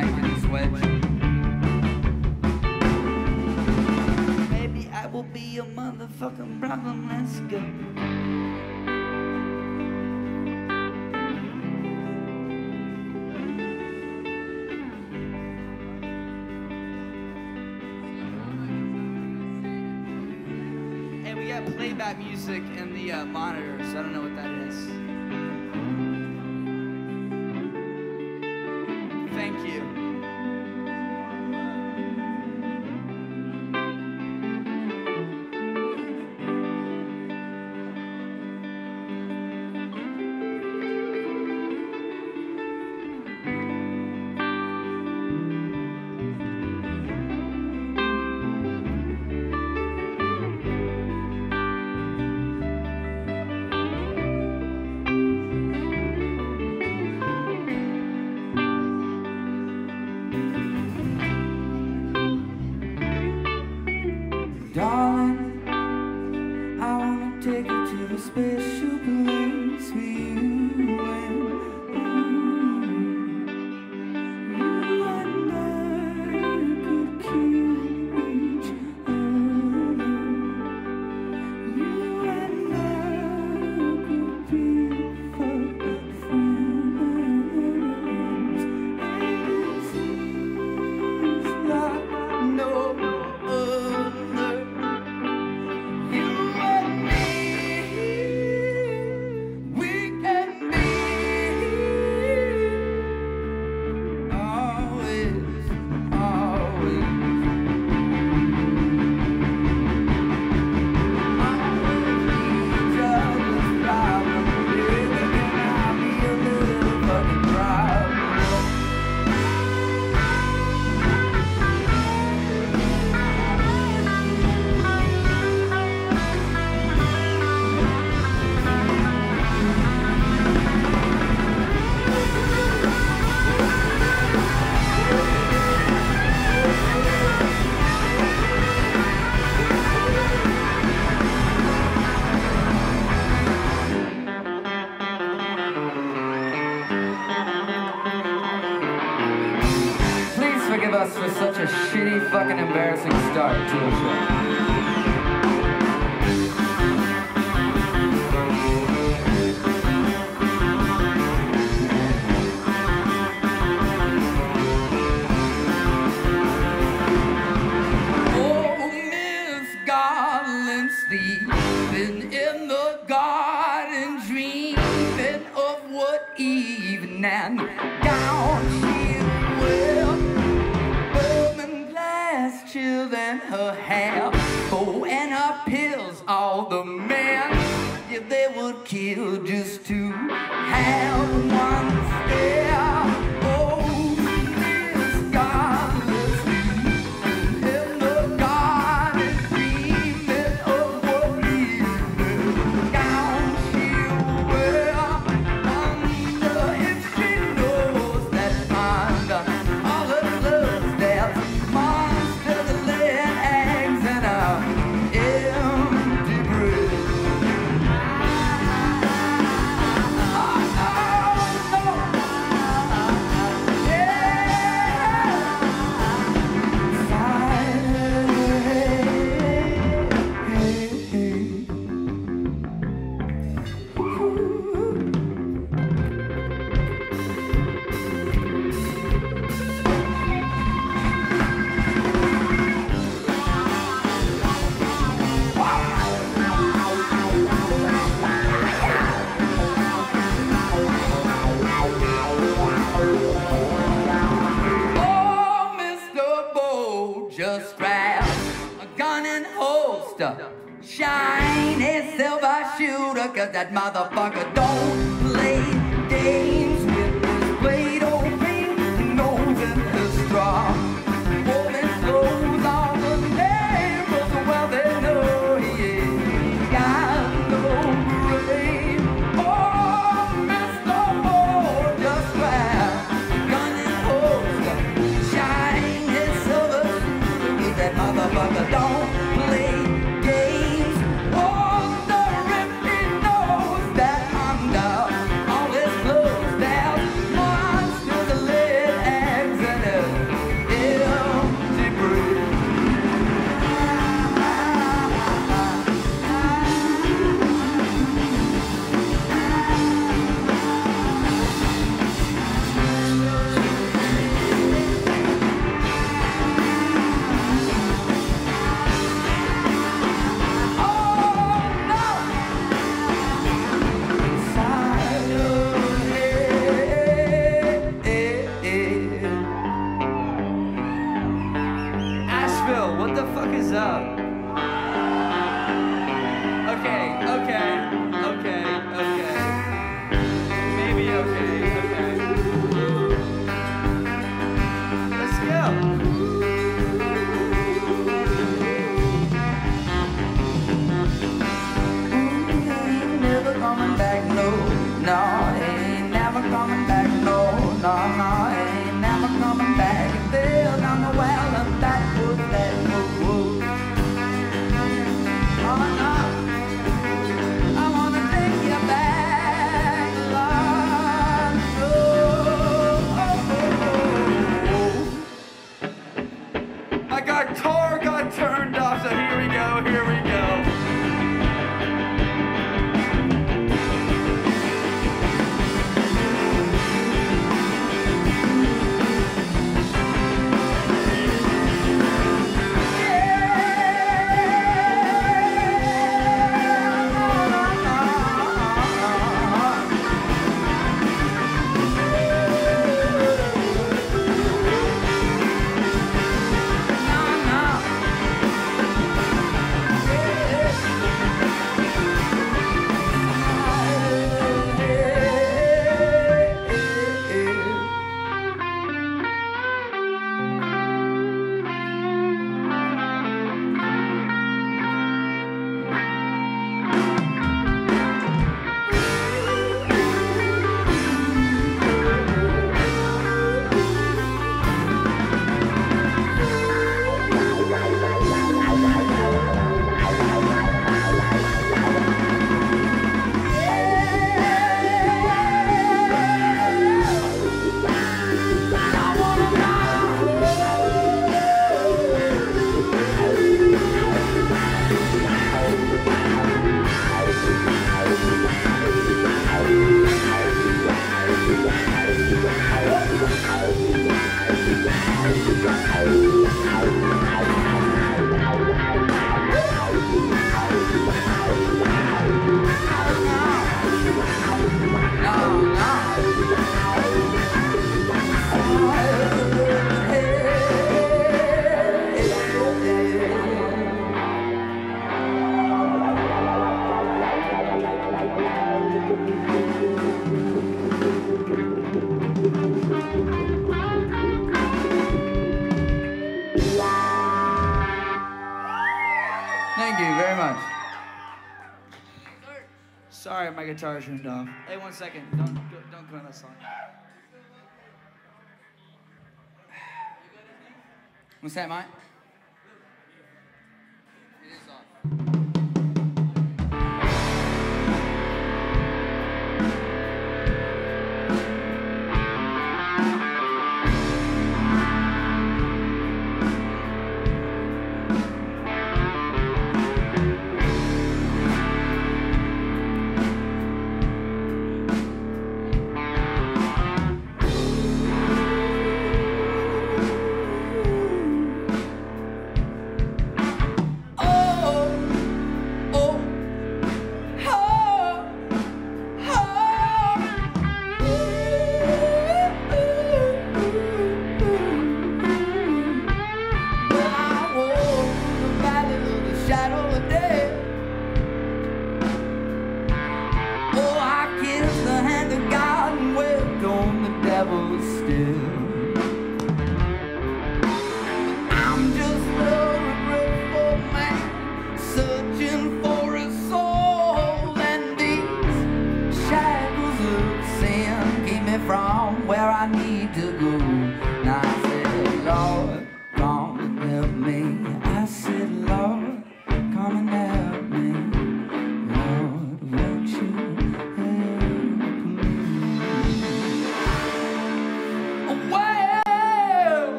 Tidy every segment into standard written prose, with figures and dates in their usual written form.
mic and his wedge. Maybe I will be a motherfucking problem. Let's go. Playback music in the monitors. I don't know what that is. Thank you. For such a shitty, fucking embarrassing start to a show. Oh, Miss Garland, sleeping in the garden, dreaming of what evening gown she will. Chill in her hair, oh, and her pills, all the men, if they would kill just to have one stare. Oh, Miss Garland, in the garden, dreaming of what evening gown she'll wear. Wonder if she knows that under all her clothes there's shiny silver shooter, 'cause that motherfucker don't play games with his blade old pink nose in his straw. Woman clothes on the neighbors, well they know he ain't got no brain. Oh, Mr. Moore just grabbed a gun and holster, shiny silver shooter, 'cause that motherfucker don't play games. Oh, the rip, he knows that under all his clothes there fuck is up? Okay. Maybe okay. Let's go. Never coming back, no, ain't never coming back, no, ain't never coming back. It fell down the well of that wood, Oh, no, I wanna take you back, Lord, no. My guitar got turned off, so here we go. Sorry, my guitar turned off. Hey, 1 second. Don't go on that song. What's that, Mike? It is off.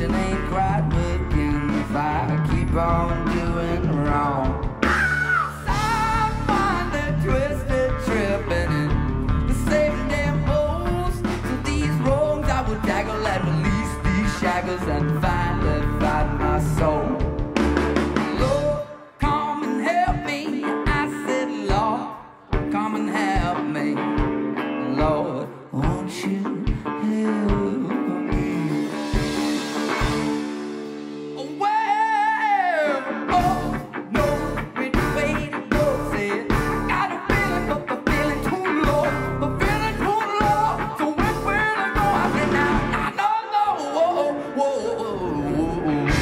Constitution ain't quite working if I keep on doing wrong. I find that twisted tripping and the same damn holes. So these wrongs I will tackle and release these shackles and finally find my soul. Lord, come and help me. I said, Lord, come and help me. Lord, won't you help me? Well, oh no, which way to go, said got a feeling, but the feeling too low, the feeling too low. So which way to go? I said, now I don't know. Whoa, whoa, whoa, whoa.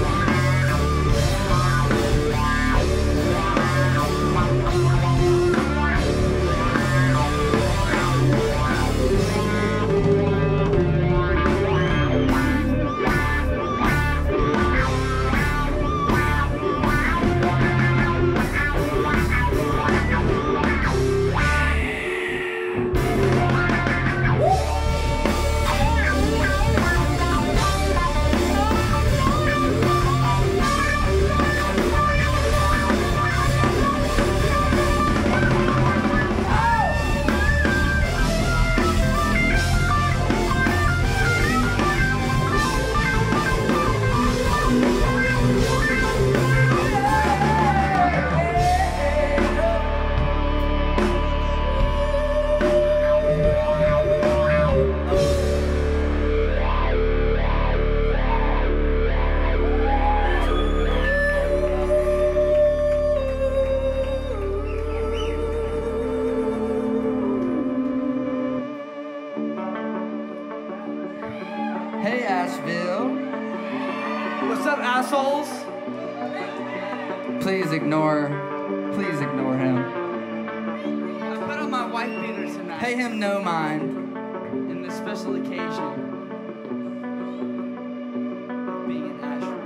Hey, Asheville. What's up, assholes? Please ignore him. I put on my wife beater tonight. Pay him no mind. In this special occasion. Being in Asheville.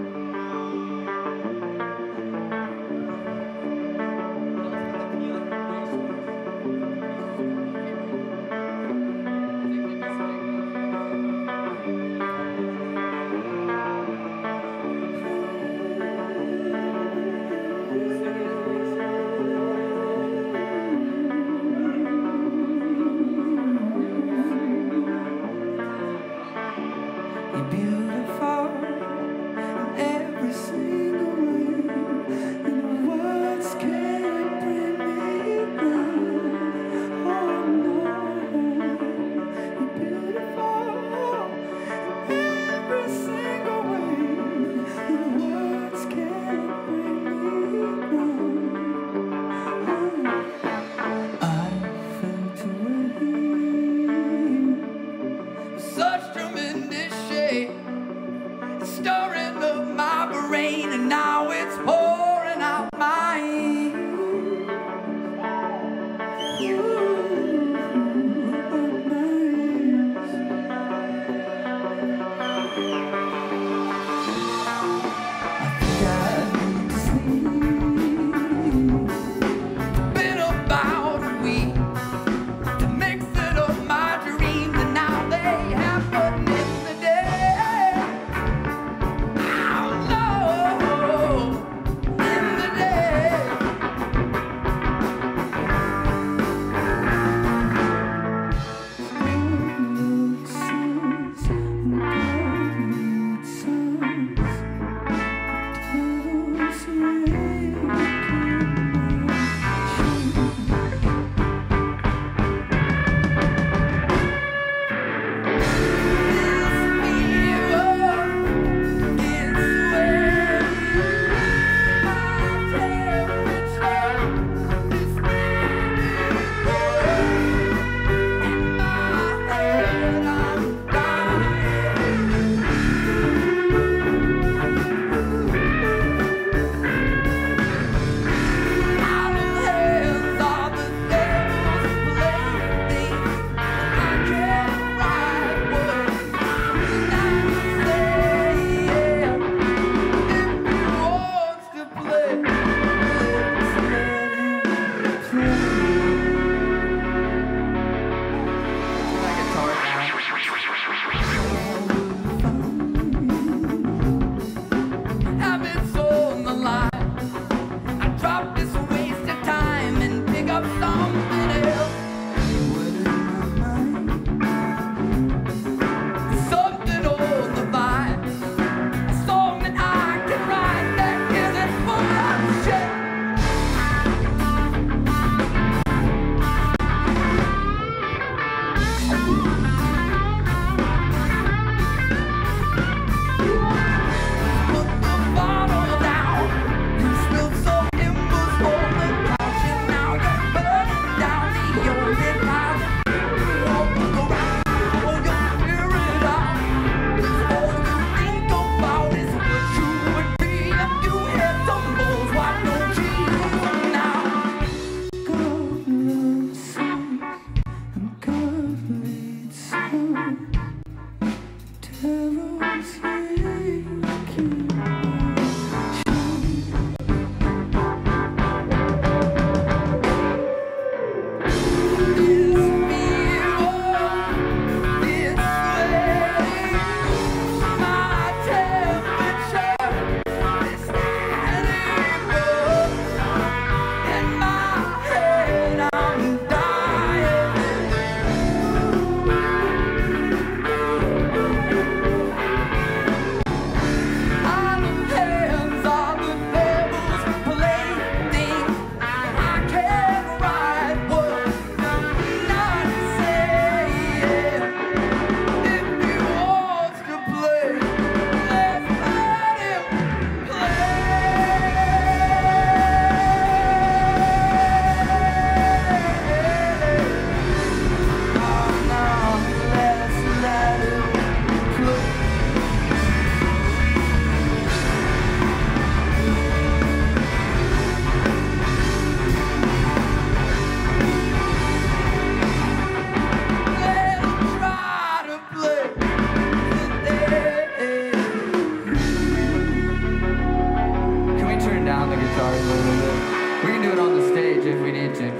check.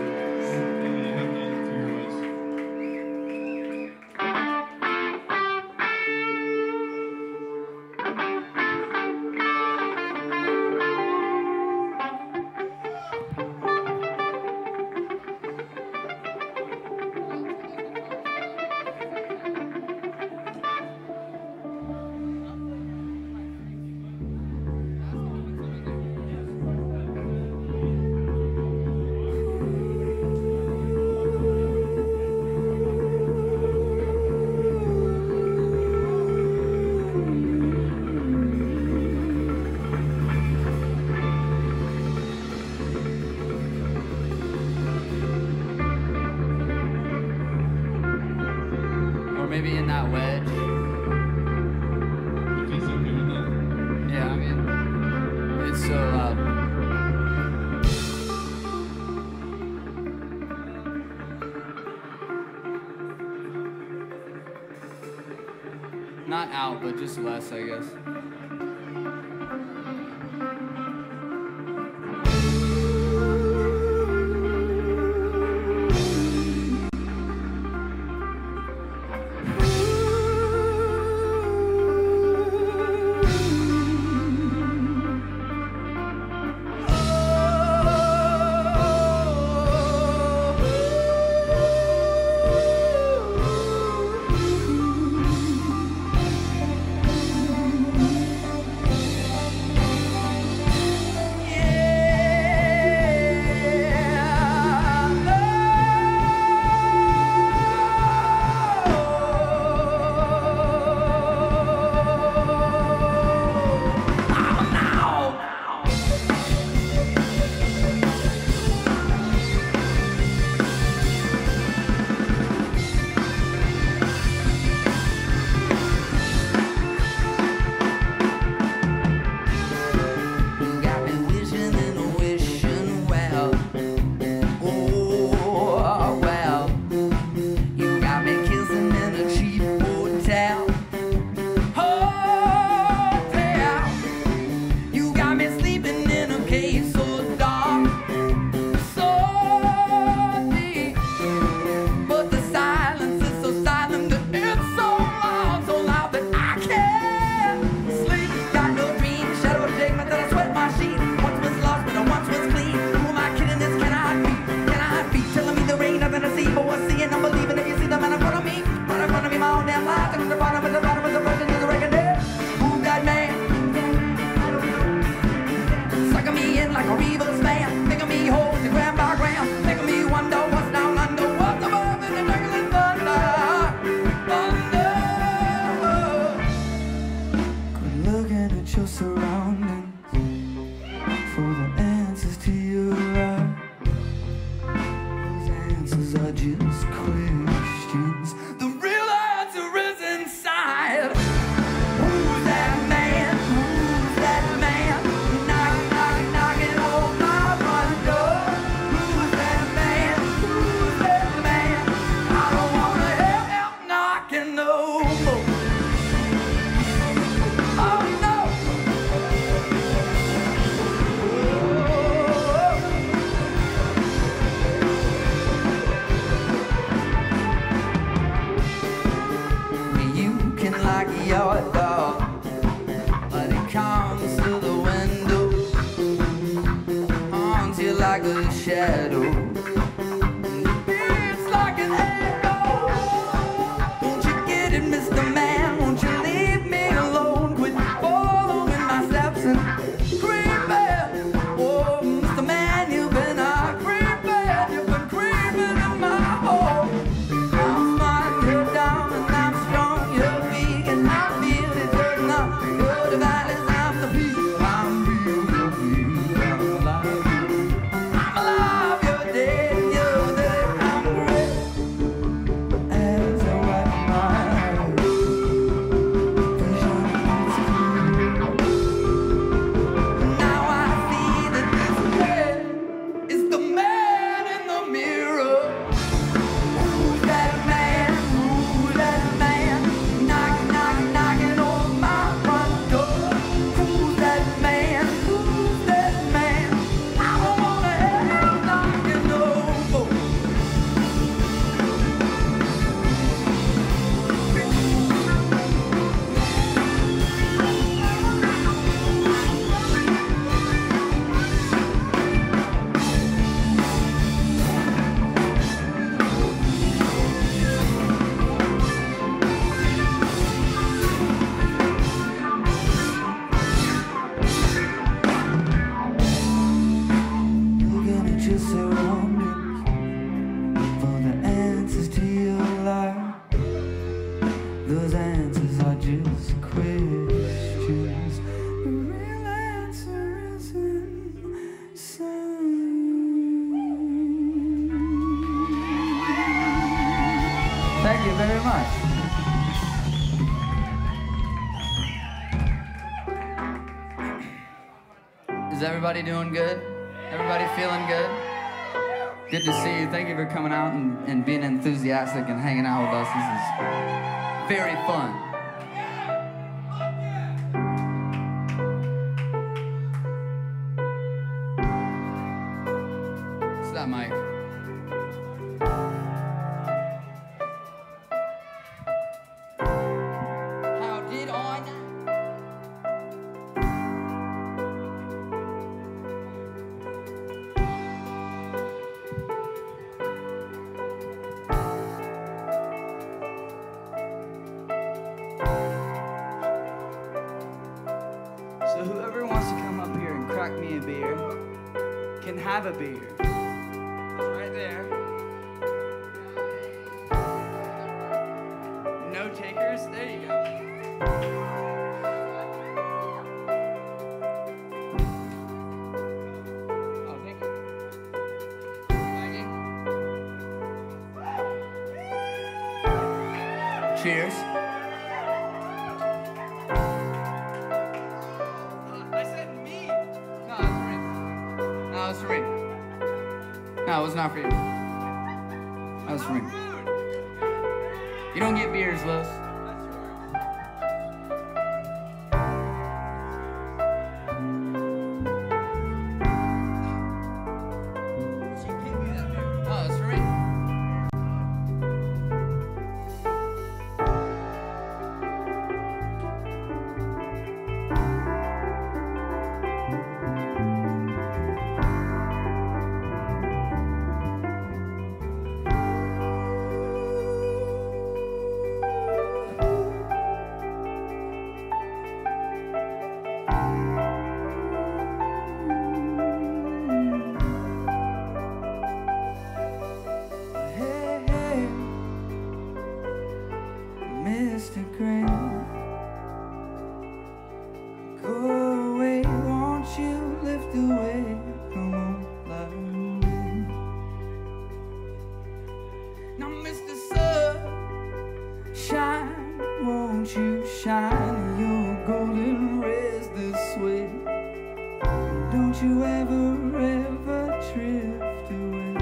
Maybe in that wedge. Yeah, I mean, it's so loud. Not out, but just less, I guess. Your day. Is everybody doing good? Everybody feeling good? Good to see you. Thank you for coming out and being enthusiastic and hanging out with us. This is very fun. What's that, Mike? How did I know? So whoever wants to come up here and crack me a beer can have a beer. Right there. No takers? There you go. Oh, thank you. Thank you. Cheers. No, it was not for you. That was for me. You don't get beers, Lewis. Oh, it's for me. Mr. Green, go away, won't you lift away? Come on, love me. Now, Mr. Sunshine, won't you shine your golden rays this way? Don't you ever, ever drift away.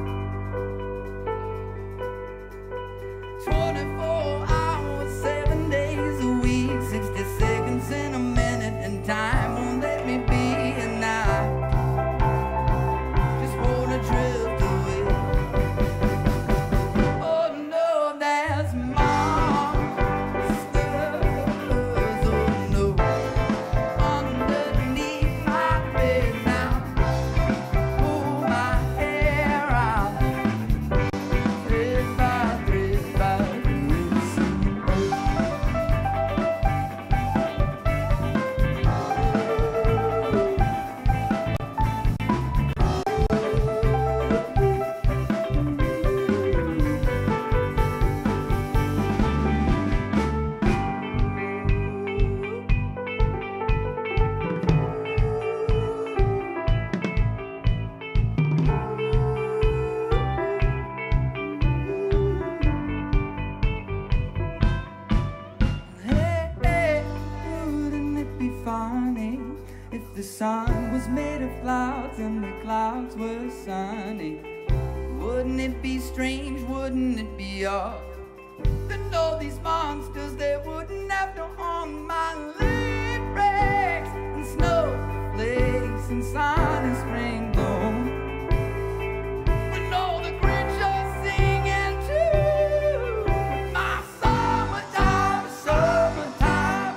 24 hours, 7 days a week, 60 seconds in a minute, and time won't let me be, and I just wanna drift away. Oh no, there's monsters, oh no, underneath my bed now. Pull my hair out, thread by thread by thread. Hey, wouldn't it be funny if the sun was made of clouds and the clouds were sunny? Wouldn't it be strange, wouldn't it be odd that all these monsters, they wouldn't have to harm my lyrics and snowflakes and sun and spring dawn? When all the creatures singing too, my summertime, summertime.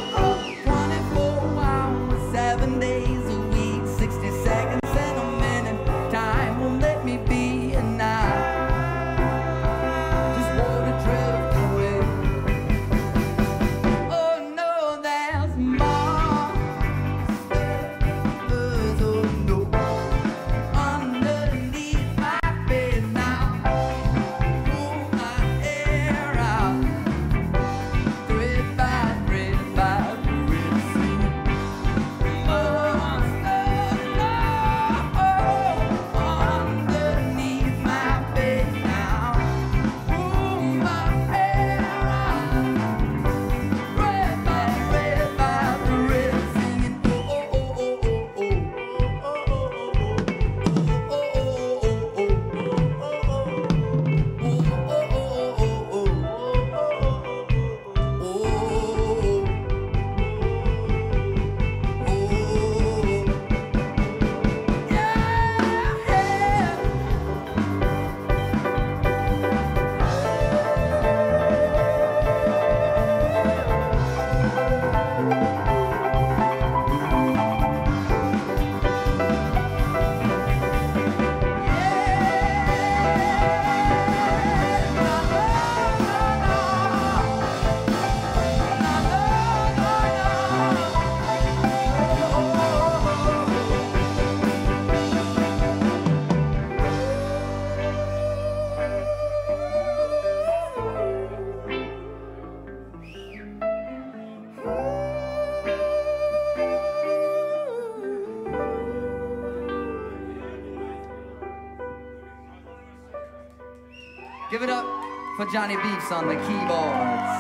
24 hours, 7 days a week, 60 seconds in a minute. Time won't let me be, and I just wanna drift away. Oh Give it up for Johnny Beefs on the keyboards.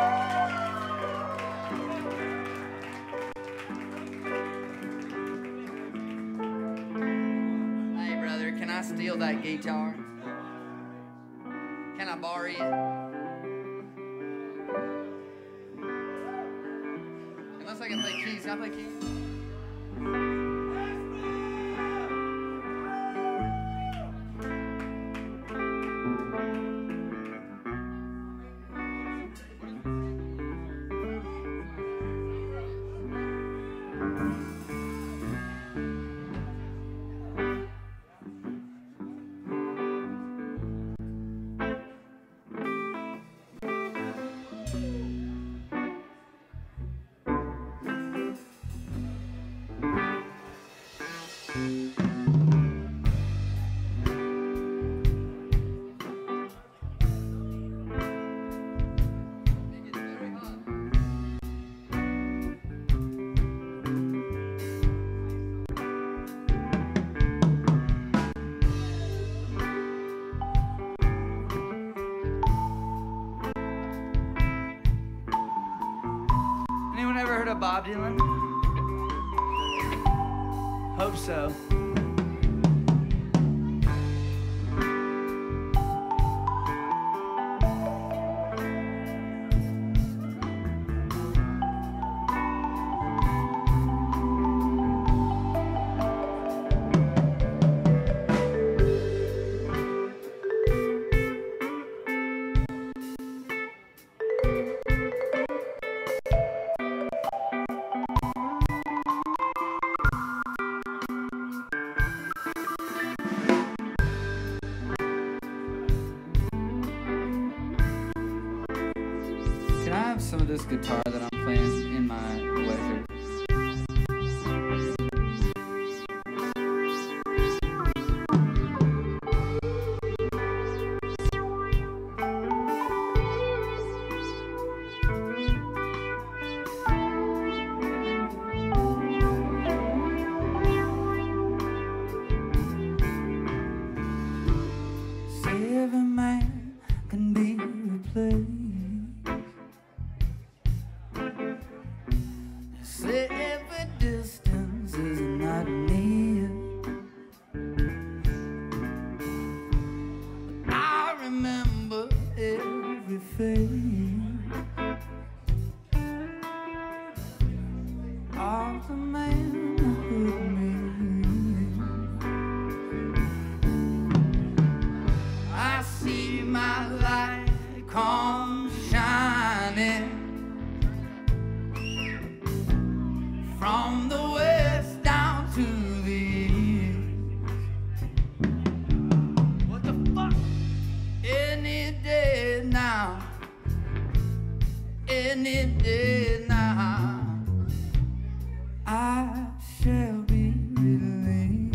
Hey brother, can I steal that guitar? Can I borrow it? Unless I can play keys. Can I play keys? Bob Dylan? Hope so. Some of this guitar that I'm playing in my leisure. Say every man can be replaced. Say every distance is not near. But I remember every face of the man who hurt me. I see my light come shining from the west down to the east. What the fuck? Any day now, any day now, I shall be relieved.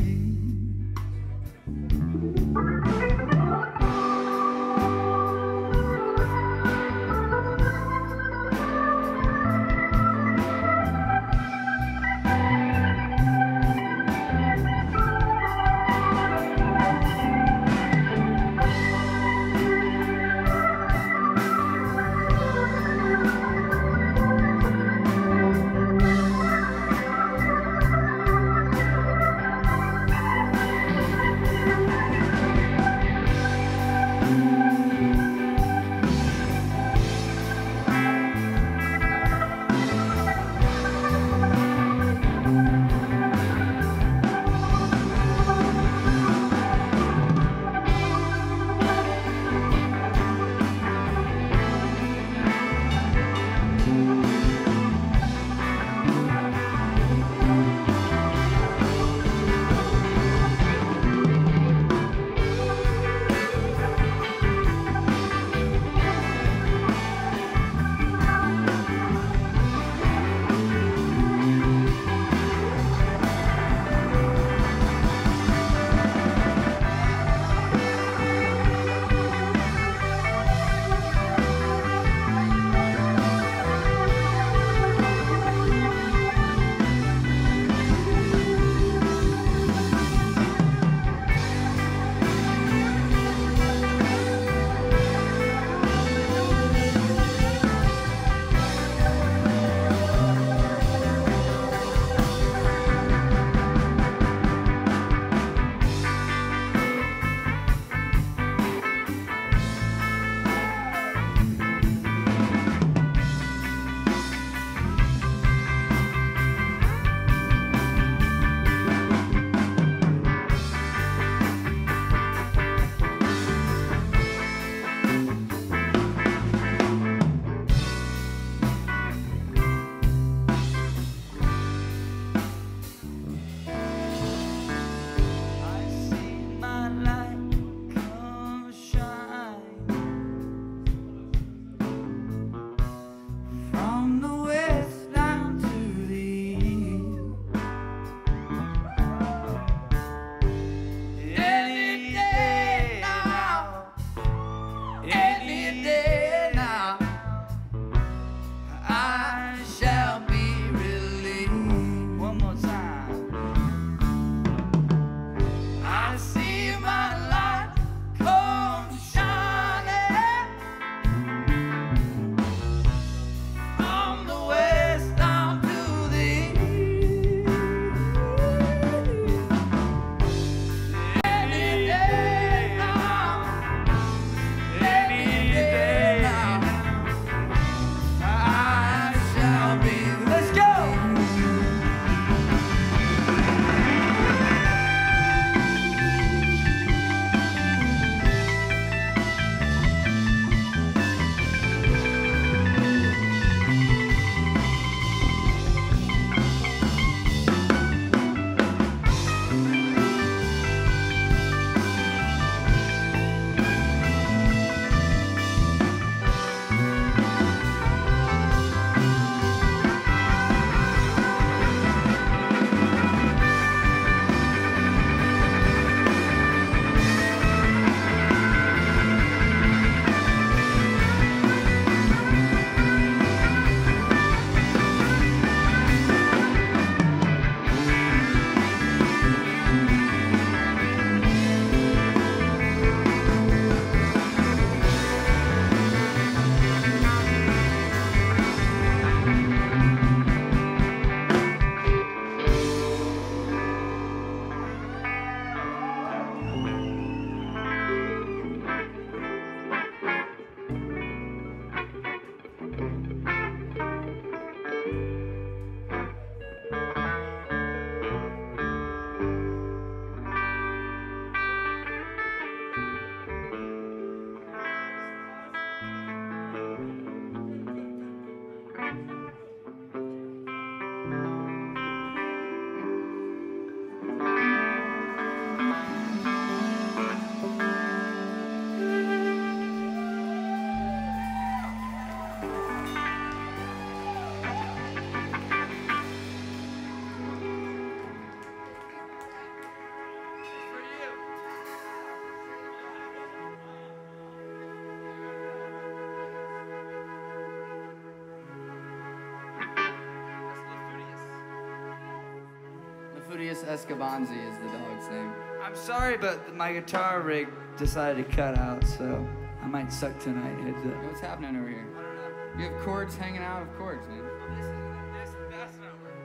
Fudius Escobanzi is the dog's name. I'm sorry, but my guitar rig decided to cut out, so I might suck tonight. Heads up. What's happening over here? I don't know. You have cords hanging out of cords, man. That's not working.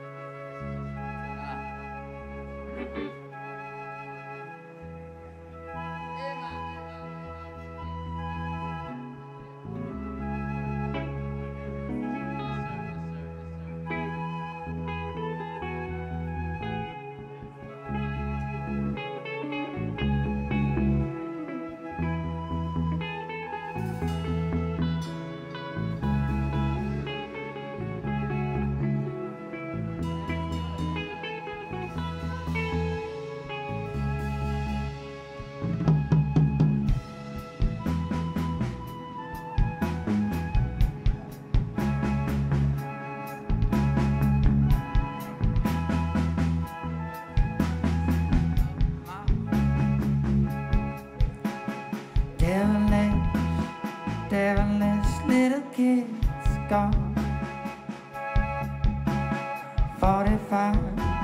Devilish little kids gone. 45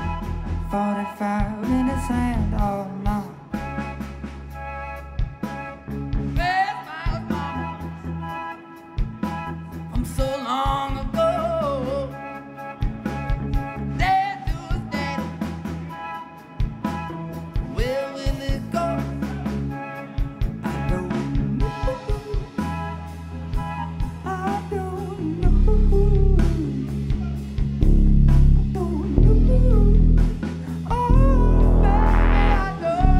in the sand all night. Where's my mama from so long ago? There to his daddy. Where will it go? I don't know. I don't know. Don't know. Oh, baby, I know.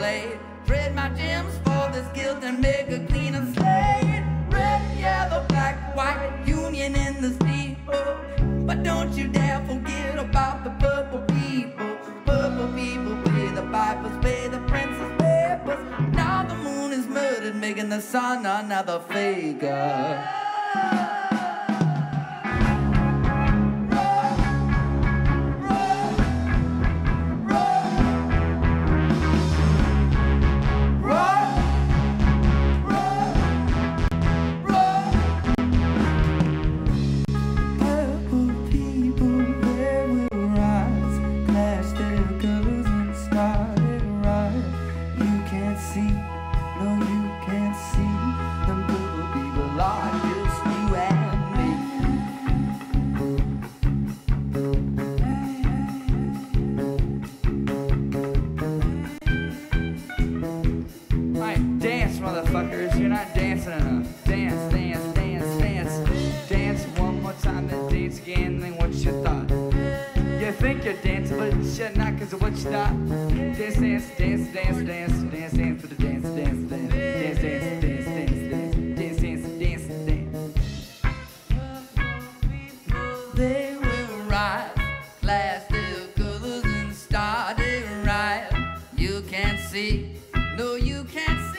blade. Trade my gems for this guilt and make a cleaner slate. Red, yellow, black, white, union in the steeple. But don't you dare forget about the purple people. Purple people pay the pipers, pay the prince's papers. Now the moon is murdered, making the sun another faker. Motherfuckers, you're not dancing enough. Dance, dance, dance, dance. Dance one more time, then dance again, then what's your thought? You think you're dancing, but you're not, cause of what you thought. Dance, dance, dance, dance, dance, dance, dance for the dance, dance, dance, dance, dance, dance, dance, dance, dance, dance, dance. They will rise, glass their colors and start it right. You can't see, no you can't see.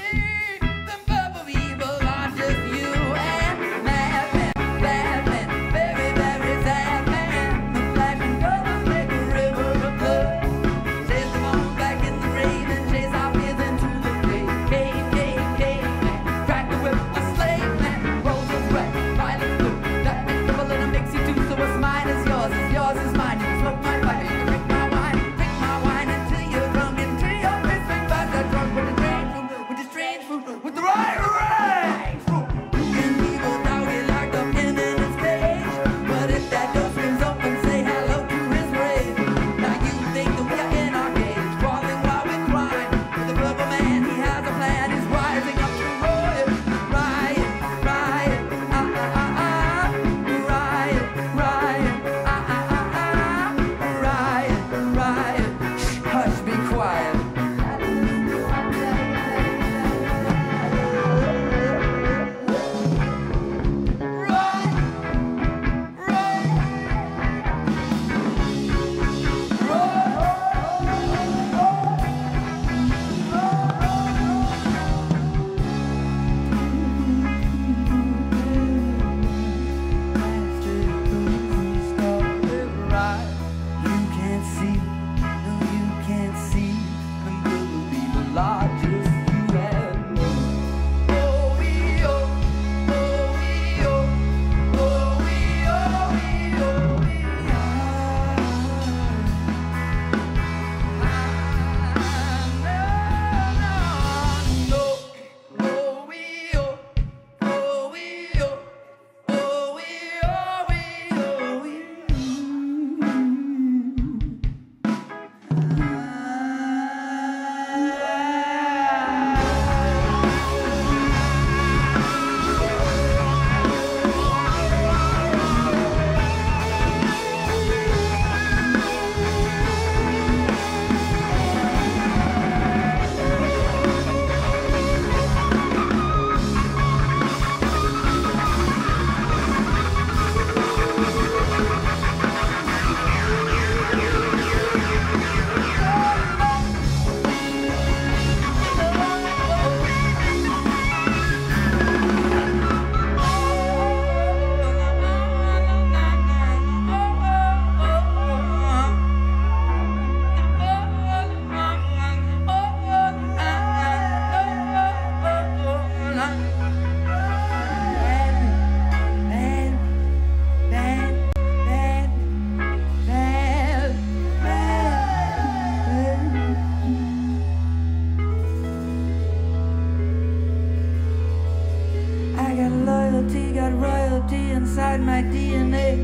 Inside my DNA,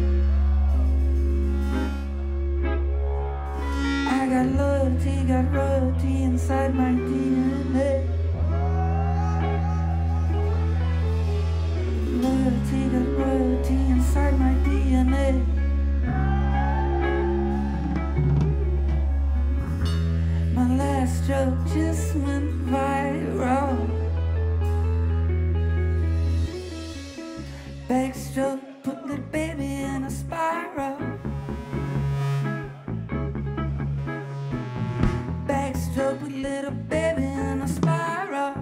I got loyalty, got royalty inside my DNA. Loyalty, got royalty inside my DNA. My last joke just went viral. Backstroke put little baby in a spiral. Backstroke put little baby in a spiral.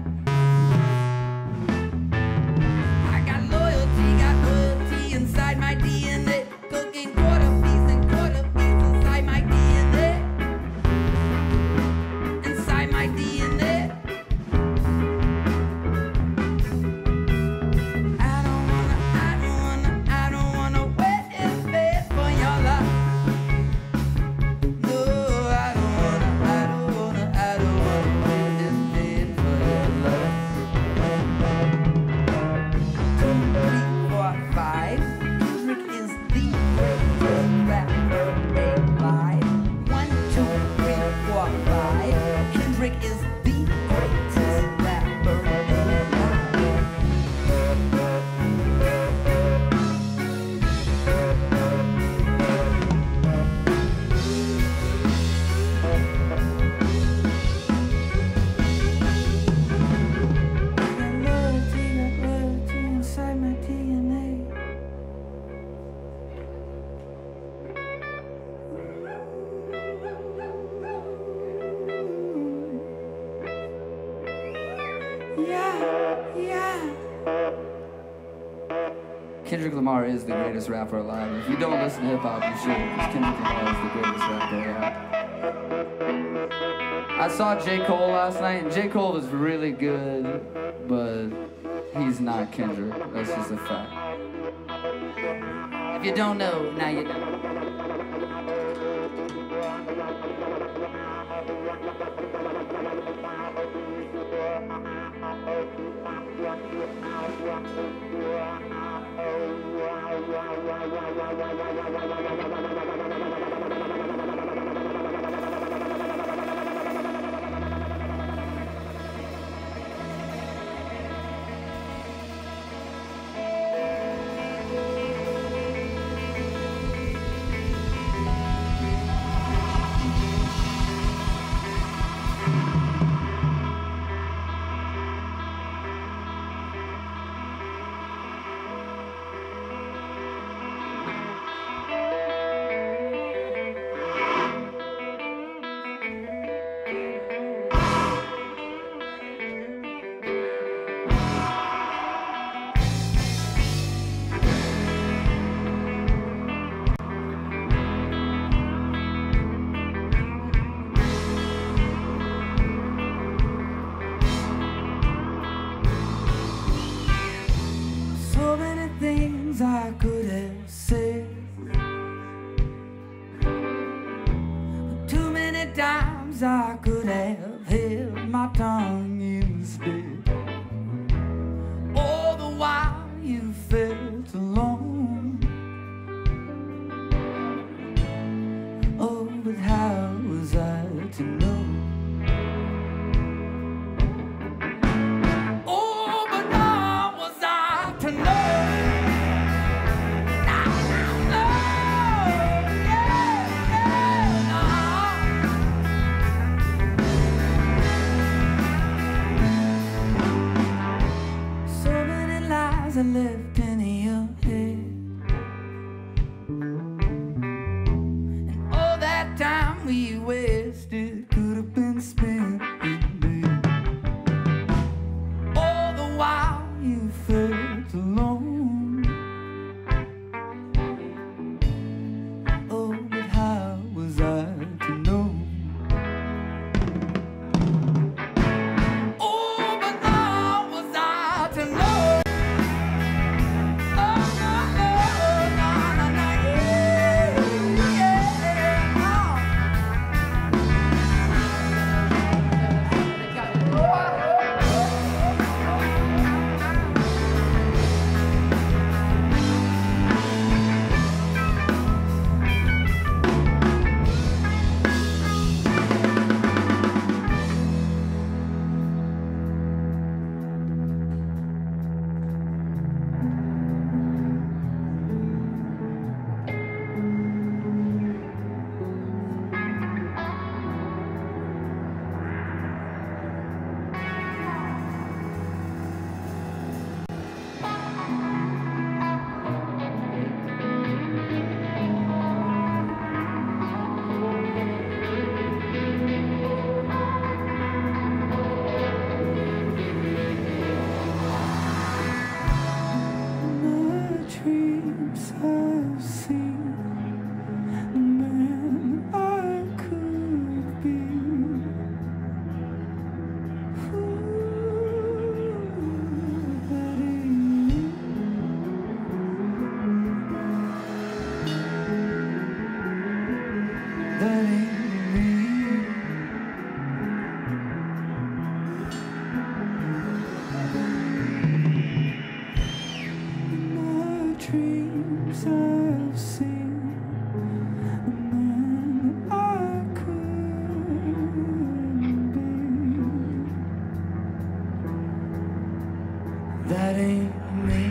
I got loyalty inside my DNA. Cooking quarter piece inside my DNA. Inside my DNA. I don't wanna wait in bed for your love. No, I don't wanna wait in bed for your love. 2, 3, 4, 5. Kendrick is the greatest rapper alive. 1, 2, 3, 4, 5. Kendrick is the greatest rapper alive. Got loyalty inside my DNA. Yeah. Kendrick Lamar is the greatest rapper alive. If you don't listen to hip hop, you should, because Kendrick Lamar is the greatest rapper alive. I saw J. Cole last night, and J. Cole was really good, but he's not Kendrick. That's just a fact. If you don't know, now you know. So many things I could have said, but too many times I could have held my tongue instead. All the while you felt alone. Oh, but how was I to know? Oh, but how was I to know? So many lies I left in your head, and all that time we wasted could have been spent in bed. All the while you felt alone. Oh, but how was I to know? Oh, but how was I to know? that ain't me.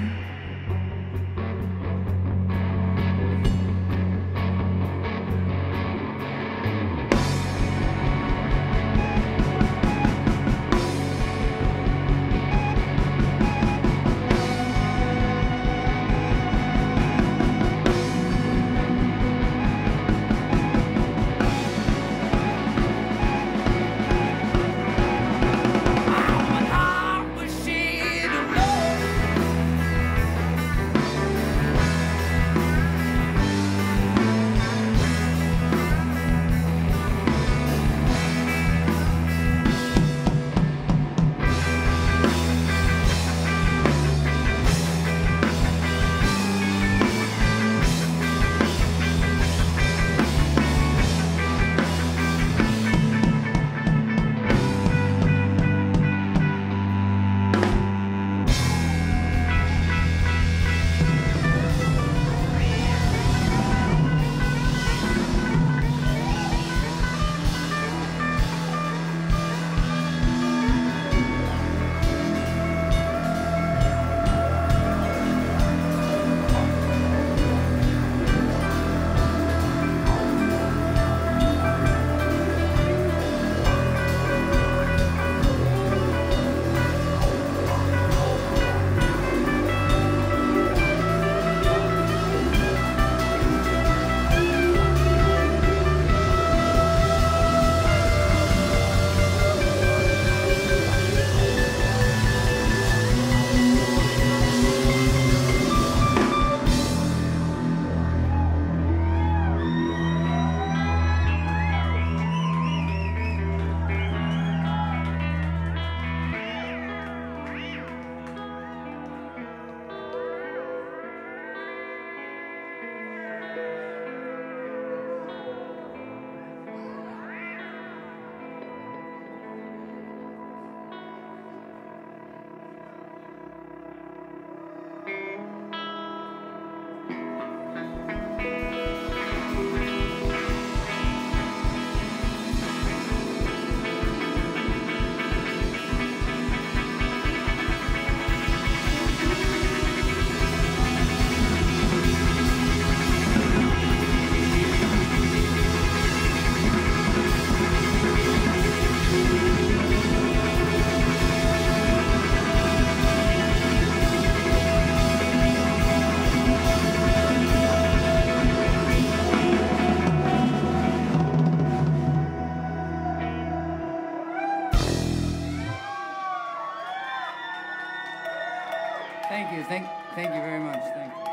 Thank you very much. Thank you.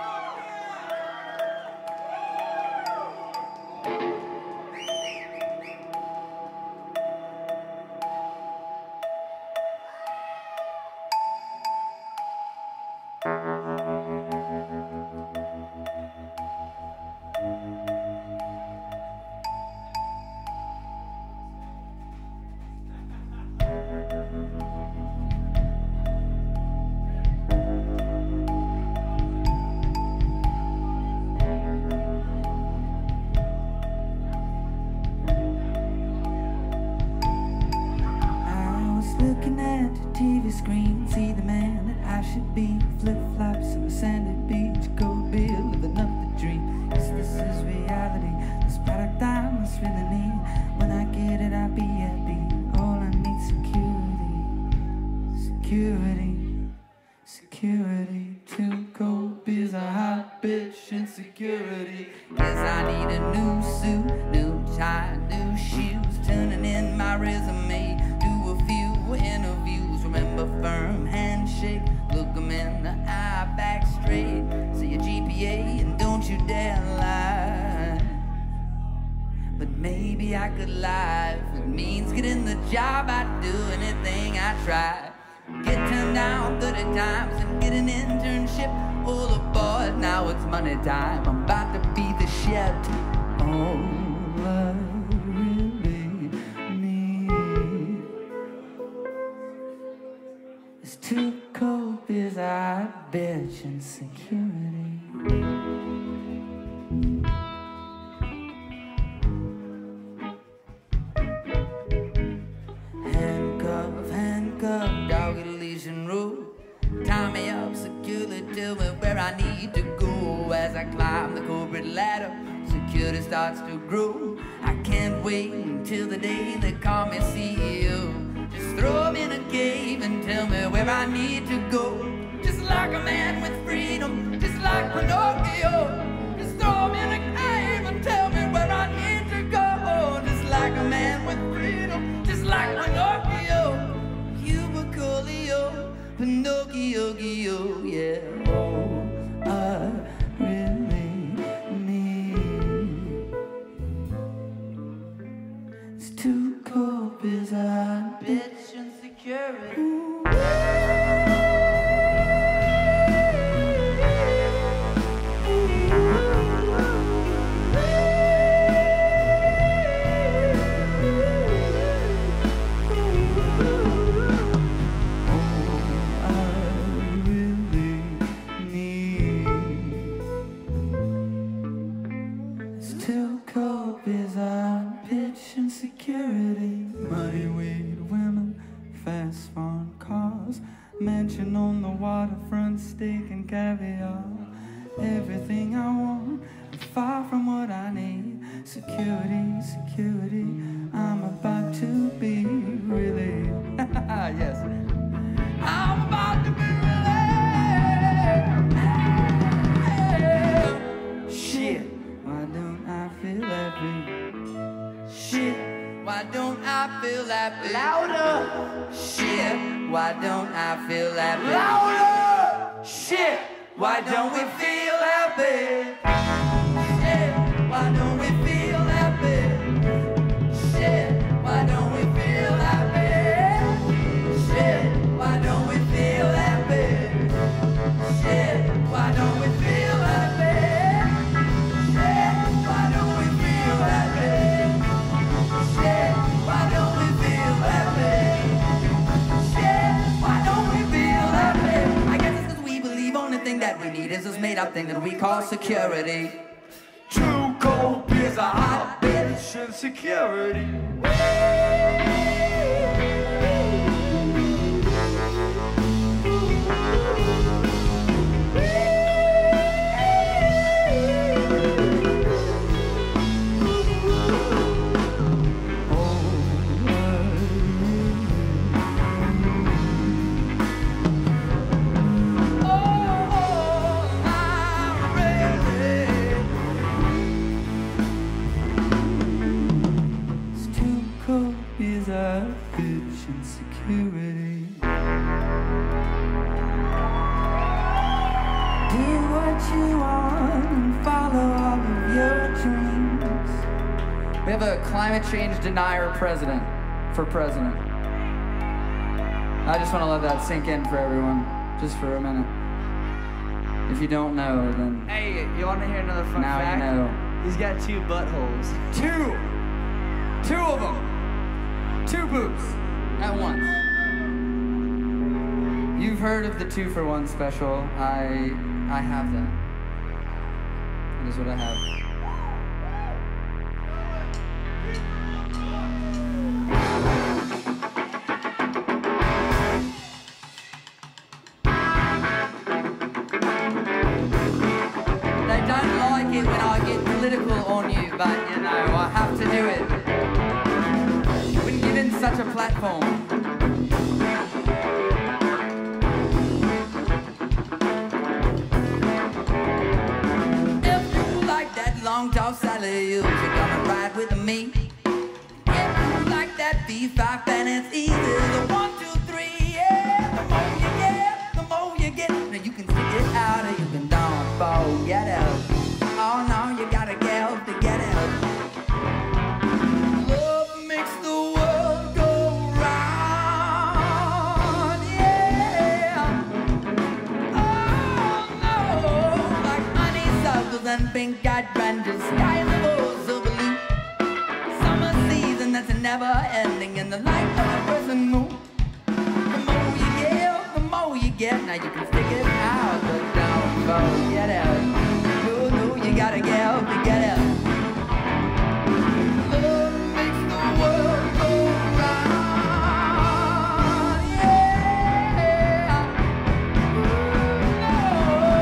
TV screen, see the man that I should be. Flip-flops on a sandy beach, cold beer, living up the dream. Yes, this is reality, this product I must really need. When I get it, I'll be happy. All I need security, security. 2 cold beers, a hot bitch, insecurity. Yes, I need a new suit, new tie, new shoes. Turning in my resume, do a few interviews. Remember, firm handshake, look them in the eye, back straight. Say your GPA and don't you dare lie. But maybe I could lie. If it means getting the job, I'd do anything I try. Get turned down 30 times and get an internship. All aboard, now it's money time. I'm about to be the shit. All I really need is 2 cold beers, I bitch, and security. Handcuff, doggy leash and rule. Tie me up tell me where I need to go. As I climb the corporate ladder, security starts to grow. I can't wait until the day they call me CEO. Just throw me in a cave and tell me where I need to go. Just like a man with freedom, just like Pinocchio. Just throw me in a cave and tell me where I need to go. Just like a man with freedom, just like Pinocchio. Cuba Coolio, Pinocchio, yeah. Oh, I really need. It's too cold, bizarre, bitch, and security. Security, muddy weed women, fast foreign cars, mansion on the waterfront, steak and caviar. Everything I want, far from what I need. Security, security, I'm about to be really. Yes, I'm about to be really. Shit, why don't I feel happy? Shit, why don't I feel happy? Louder! Shit, why don't I feel happy? Louder! Shit, why don't we feel happy? Shit, why don't we feel happy? Shit, why don't we feel happy? Shit, why don't we feel happy? Shit, why don't we feel happy? Shit, why don't we feel happy? Shit, why don't we feel happy? Shit, why don't we feel happy? I guess it's 'cause we believe only thing that we need is this made-up thing that we call security. Too cold beers, a hot bitch, and security. Bitch and security. Do what you want and follow all of your dreams. We have a climate change denier president for president. I just want to let that sink in for everyone, just for a minute. If you don't know, then Hey, you want to hear another fun now fact? you know. He's got 2 buttholes. Two of them. 2 boobs at once. You've heard of the 2-for-1 special. I have that. That is what I have. They don't like it when I get political on you, but you know, I have to do it. When given such a platform, If you like that long tall Sally, you're gonna ride with me. If you like that B5 and it's easy, the 1, 2, 3, yeah. The more you get, the more you get. Now you can stick it out or you can don't forget it. Oh no, you gotta get up to get it. Love makes the world go round, yeah. Oh no, like honeysuckles and pink-eyed branches, skies of rose of blue. Summer season that's never ending in the life of a person new. The more you give, the more you get. Now you can stick it out, but don't forget it. No, no, you gotta get up to get it. Love makes the world go round, yeah. No.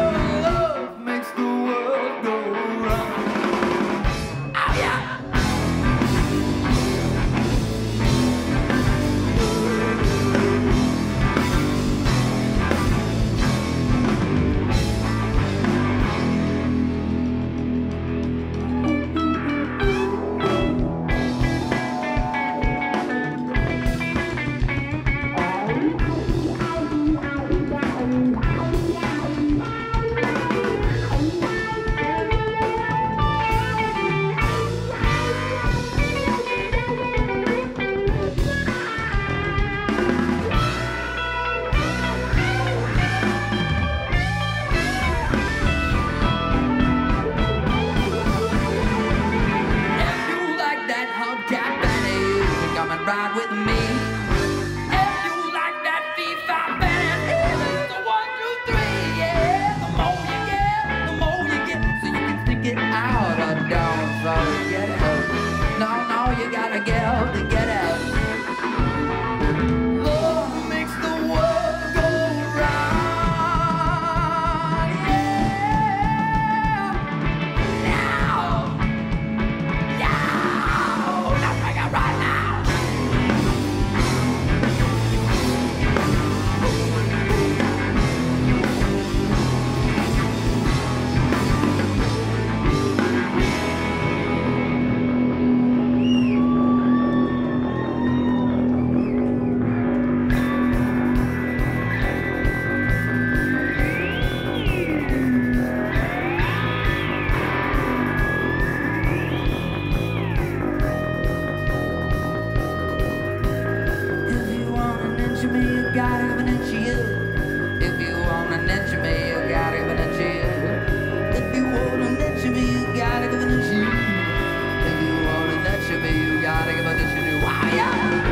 gotta give an inch of you. If you want an inch of me, you gotta give an inch of you. If you want an inch of me, you gotta give an inch of you. If you want an inch of me, you gotta give an inch of you. Wow, yeah!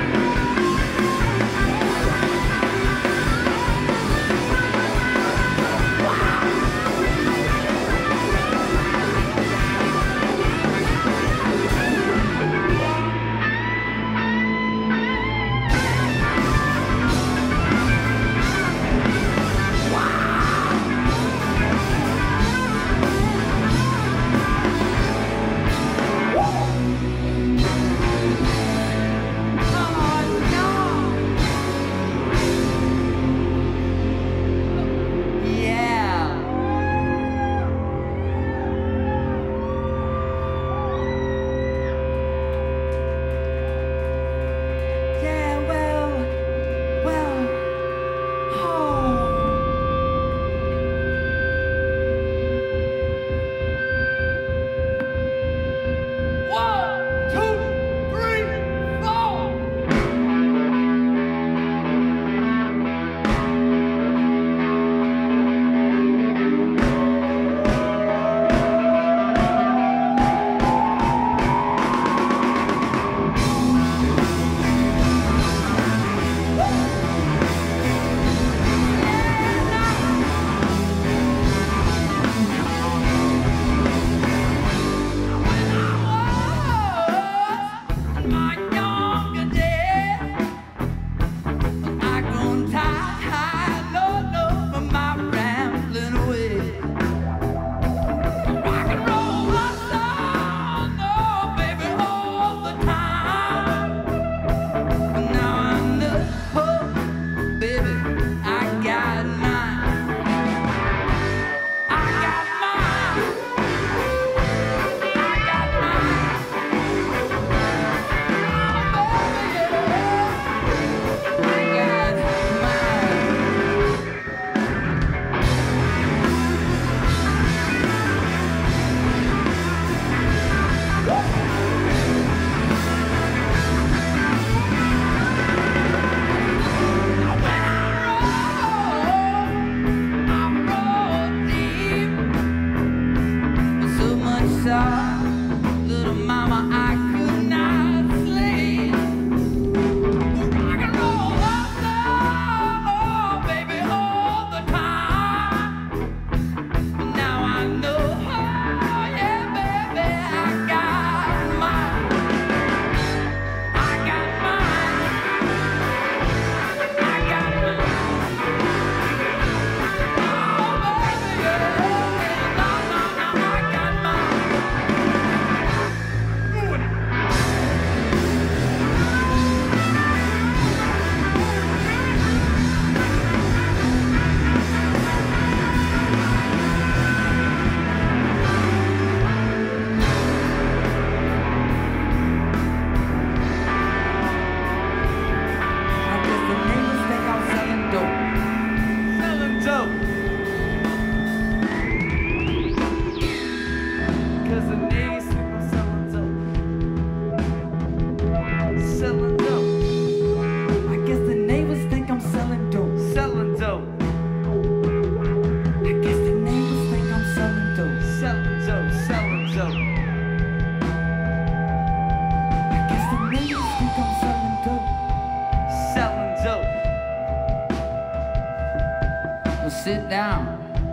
Sit down,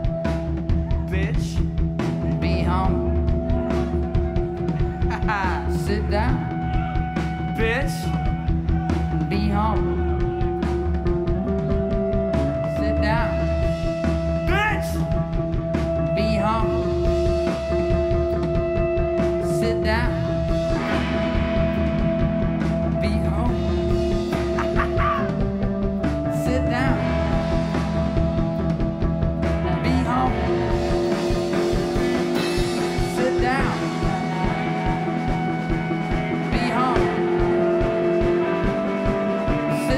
bitch, and be humble. Sit down, bitch, and be humble. Sit down, bitch, and be humble. Sit down, be humble. Sit down. Sit down. Be humble.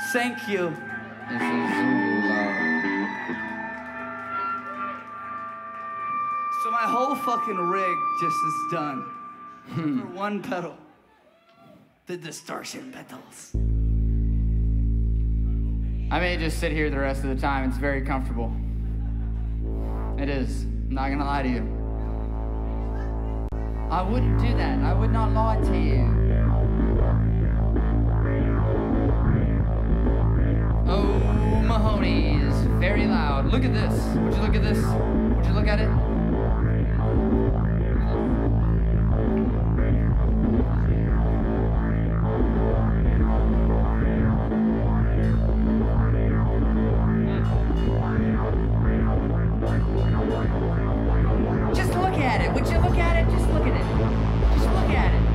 Thank you. This is Zulu. So my whole fucking rig just is done. For one pedal. The distortion pedals. I may just sit here the rest of the time. It's very comfortable. It is. I'm not gonna lie to you. I wouldn't do that. I would not lie to you. Oh, Mahoney is very loud. Look at this. Would you look at this? Would you look at it? Just look at it. Would you look at it? Just look at it. Just look at it.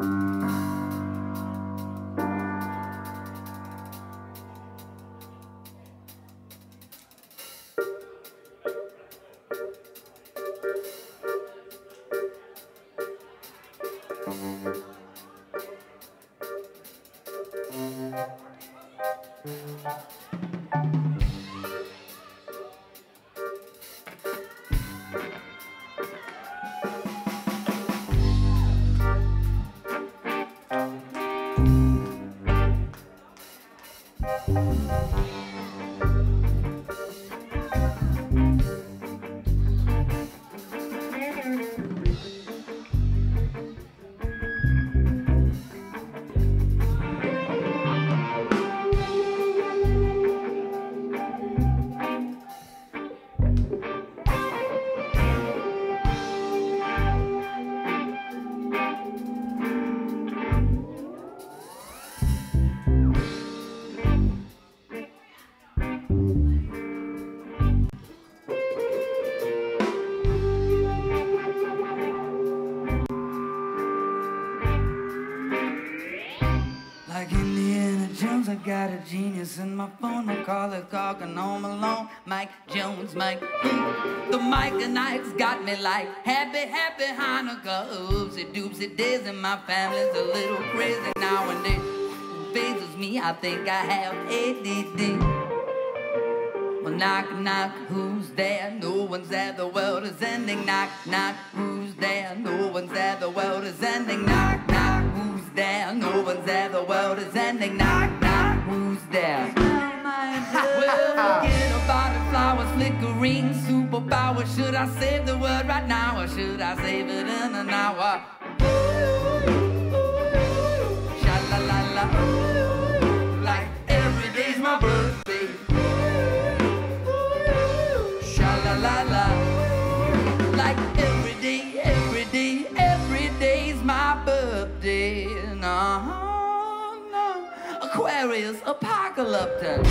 Got a genius in my phone, I call it talking home alone. Mike Jones, Mike, the Mike and Ike's got me like happy, happy Hanukkah. Oopsie doopsie days and my family's a little crazy now and then. Phases me, I think I have ADD. Well, knock, knock, who's there? No one's there, the world is ending. Knock, knock, who's there? No one's there, the world is ending. Knock, knock, who's there? No one's there, the world is ending. Knock, knock, who's there? Well, forget about it, flowers flickering, superpower. Should I save the world right now, or should I save it in an hour? Sha-la-la-la, like every day's my birthday. Sha-la-la-la, like every day, every day, every day's my birthday. No, no, Aquarius, apocalyptic.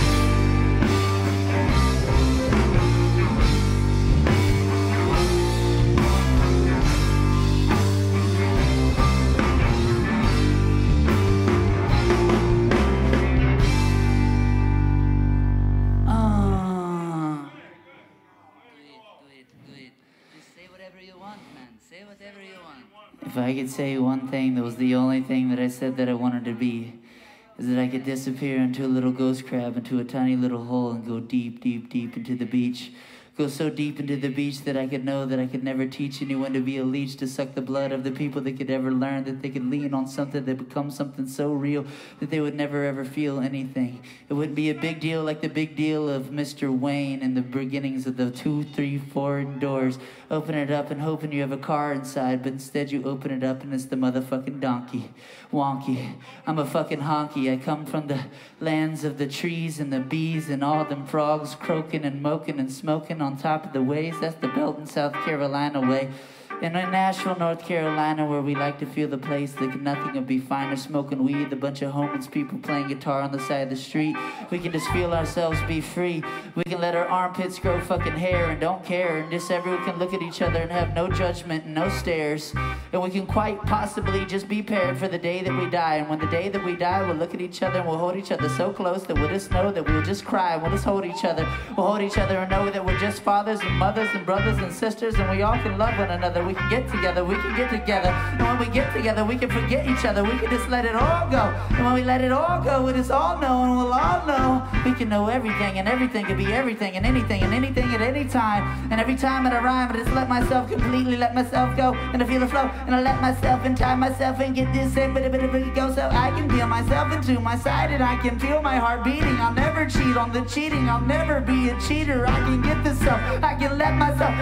If I could say one thing that was the only thing that I said that I wanted to be, is that I could disappear into a little ghost crab, into a tiny little hole, and go deep, deep, deep into the beach. Go so deep into the beach that I could know that I could never teach anyone to be a leech, to suck the blood of the people that could ever learn, that they could lean on something that become something so real that they would never ever feel anything. It wouldn't be a big deal like the big deal of Mr. Wayne and the beginnings of the 2, 3, 4 doors. Open it up and hoping you have a car inside, but instead you open it up and it's the motherfucking donkey. Wonky. I'm a fucking honky. I come from the lands of the trees and the bees and all them frogs croaking and moking and smoking on top of the waves. That's the Belton, South Carolina way. And in Asheville, North Carolina, where we like to feel the place, that nothing would be finer, smoking weed, a bunch of homeless people playing guitar on the side of the street. We can just feel ourselves be free. We can let our armpits grow fucking hair and don't care, and just everyone can look at each other and have no judgment and no stares. And we can quite possibly just be paired for the day that we die. And when the day that we die, we'll look at each other and we'll hold each other so close that we'll just know that we'll just cry. We'll just hold each other. We'll hold each other and know that we're just fathers and mothers and brothers and sisters, and we all can love one another. We can get together, we can get together. And when we get together, we can forget each other. We can just let it all go. And when we let it all go, it is all known. We'll all know. We can know everything, and everything can be everything and anything at any time. And every time that I rhyme, I just let myself completely let myself go. And I feel the flow, and I let myself and tie myself and get this in, but it go so I can feel myself into my side, and I can feel my heart beating. I'll never cheat on the cheating. I'll never be a cheater. I can get this up. I can let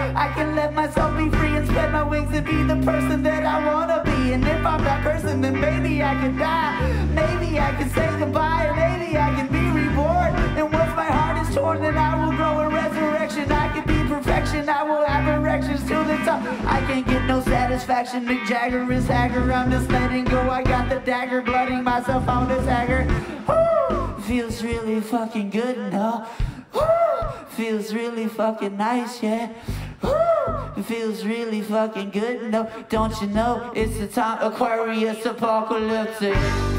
myself be free and spread my wings and be the person that I wanna be. And if I'm that person, then maybe I could die. Maybe I could say goodbye, or maybe I can be reborn. And once my heart is torn, then I will grow in resurrection. I can be perfection. I will have erections to the top. I can't get no satisfaction. Mick Jagger is Hagger. I'm just letting go. I got the dagger, blooding myself on this Hagger. Woo! Feels really fucking good, no? Woo! Feels really fucking nice, yeah. Woo! It feels really fucking good. No, don't you know? It's the time Aquarius apocalyptic.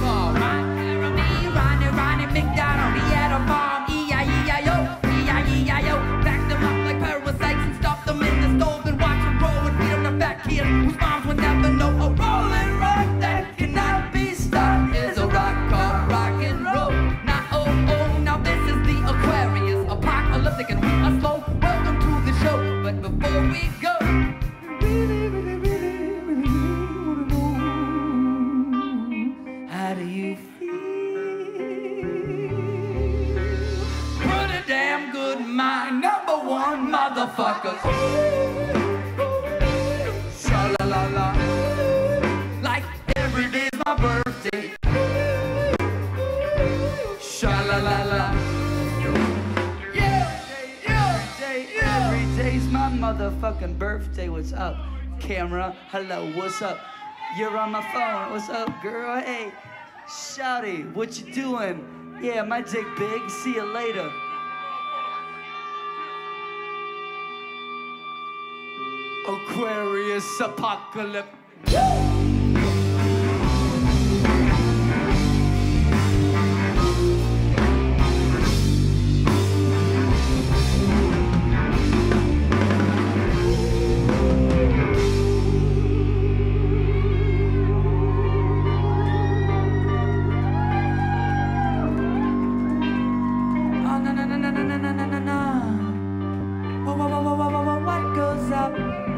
Ronnie McDonald, he had a farm, E-I-E-I-O, E-I-E-I-O. Packed them up like parasites and stuffed them in the stove and watched them grow and feed them to fat kids whose moms would never know. A rolling rock that cannot be stopped is a rock called rock and roll. Now, oh, now this is the Aquarius apocalyptic and we are slow. Welcome to the show, but before we go, how do you feel? Pretty damn good, my number one motherfucker. Sha-la-la-la. Like every day's my birthday. Sha-la-la-la. Every day's my motherfucking birthday. What's up, camera? Hello, what's up? You're on my phone. What's up, girl? Hey, shawty, what you doing? Yeah, my dick big. See you later. Aquarius apocalypse. What goes up?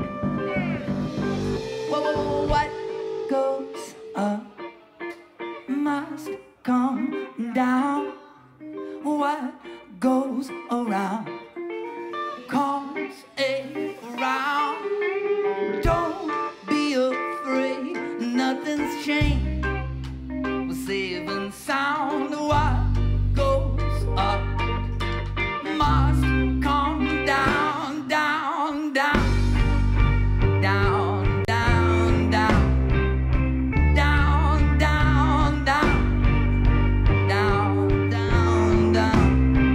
What goes up must come down. What goes around comes around. Don't be afraid, nothing's changed. We're saving sound. What goes up must come down, down, down, down, down, down, down, down, down, down, down, down.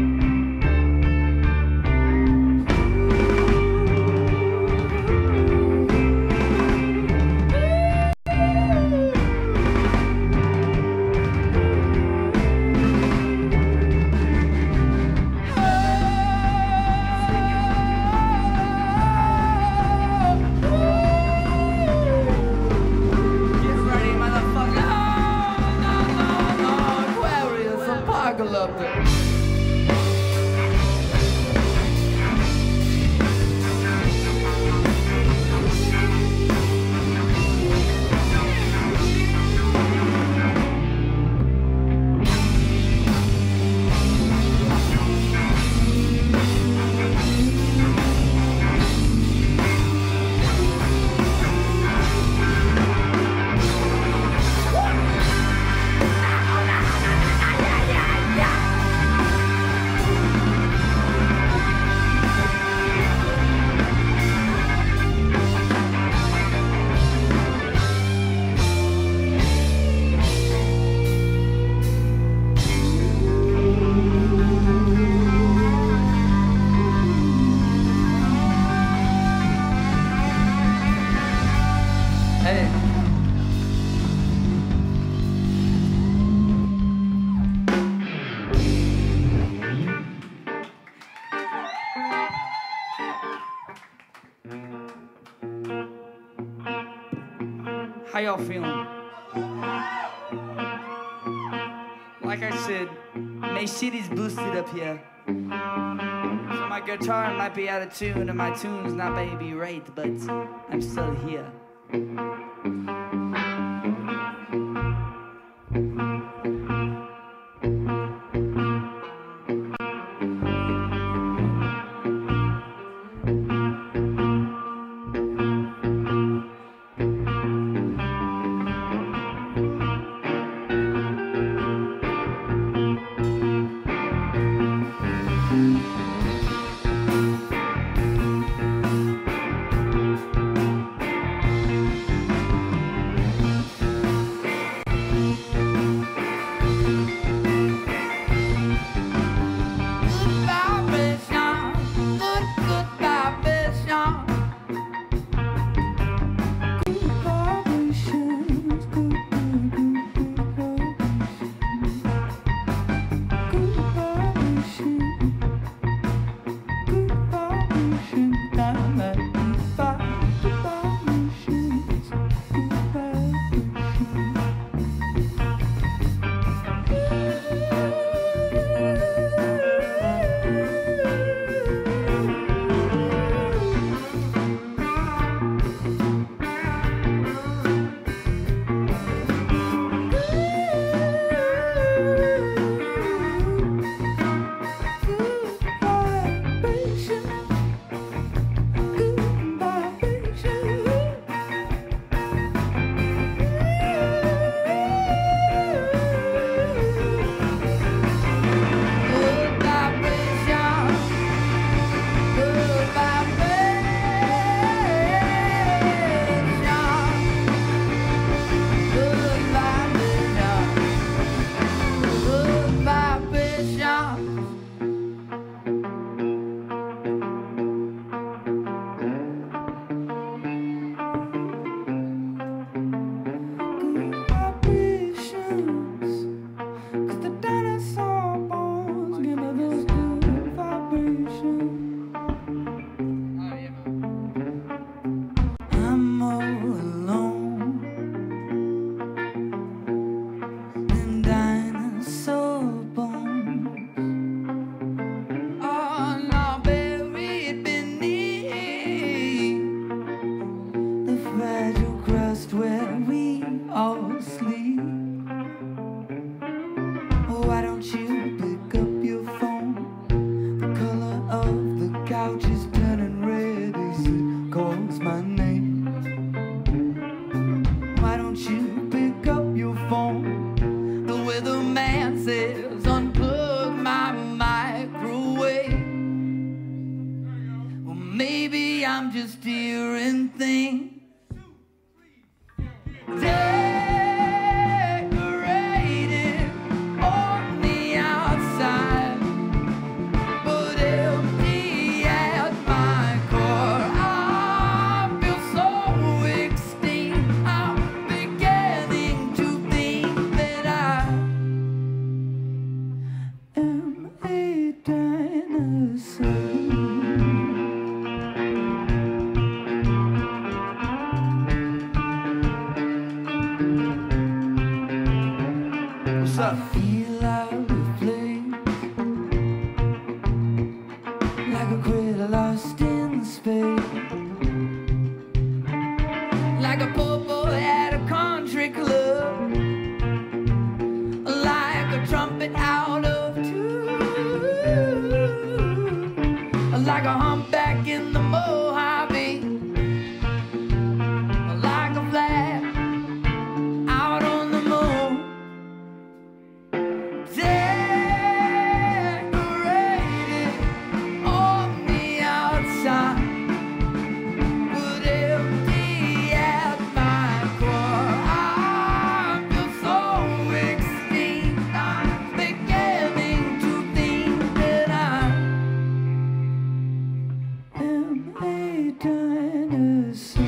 Get ready, motherfucker. No, Aquarius apocalyptic. Hey. How y'all feeling? Like I said, my shit is boosted up here. So my guitar might be out of tune and my tune's not maybe right, but I'm still here. just hearing things. Decorated on the outside, but empty at my core. I feel so extinct. I'm beginning to think that I am a dinosaur. What's up? I feel out of place, like a critter lost in space, like a popo at a country club, like a trumpet out of tune, like a humpback in the Mojave, like a flag out on the moon. Decorated on the outside, but empty at my core. I feel so extinct. I'm beginning to think that I am a dinosaur.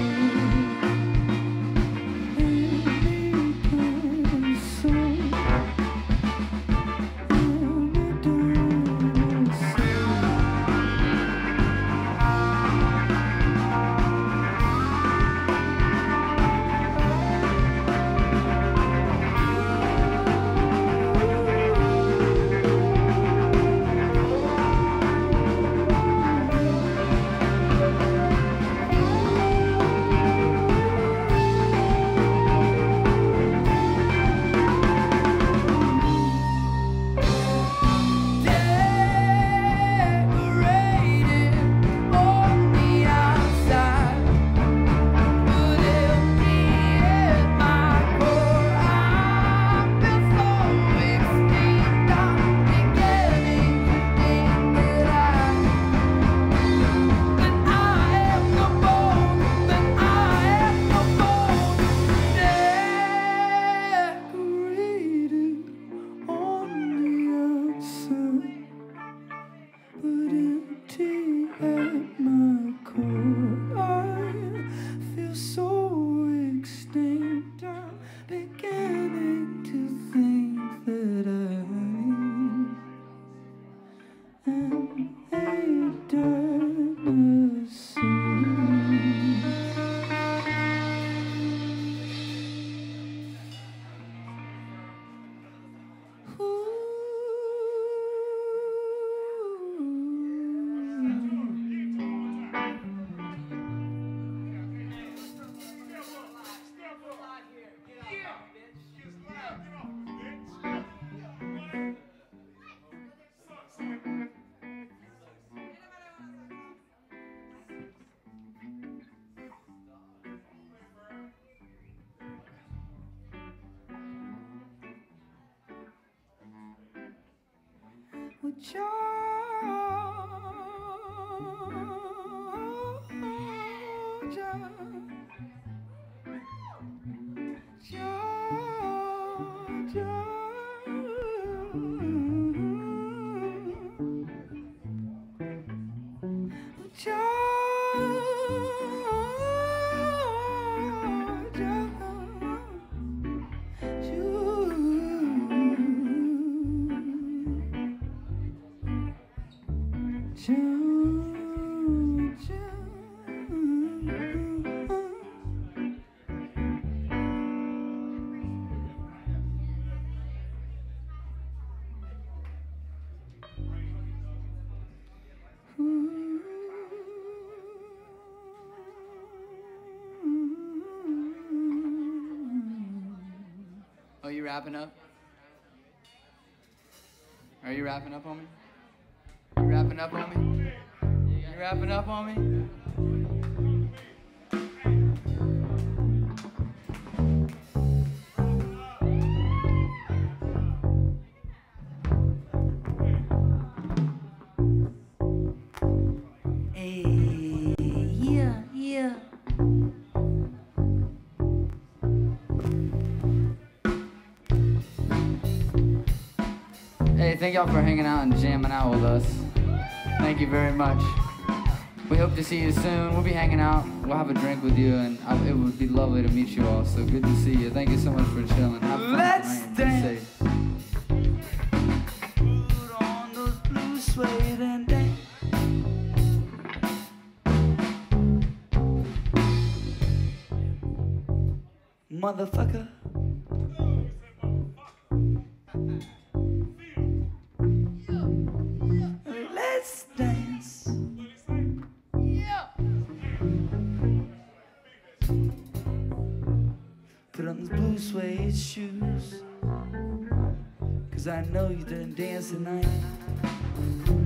Decorated on the outside, but empty at my core. I feel so extinct. I'm beginning to think that I am no more, that I am no more. Decorated on the outside, but empty at my core. I feel so extinct. I'm beginning to think that I am a dinosaur. Well, Oh, you wrapping up? Are you wrapping up on me? You wrapping up on me? You wrapping up on me? Yeah. thank y'all for hanging out and jamming out with us. Thank you very much. We hope to see you soon. We'll be hanging out. We'll have a drink with you, and it would be lovely to meet you all. So good to see you. Thank you so much for chilling. Have fun Let's tonight. dance. Be safe. Put on those blue suede and dance. Motherfucker. Let's dance. Put on those blue suede shoes, 'cause I know you didn't dance tonight.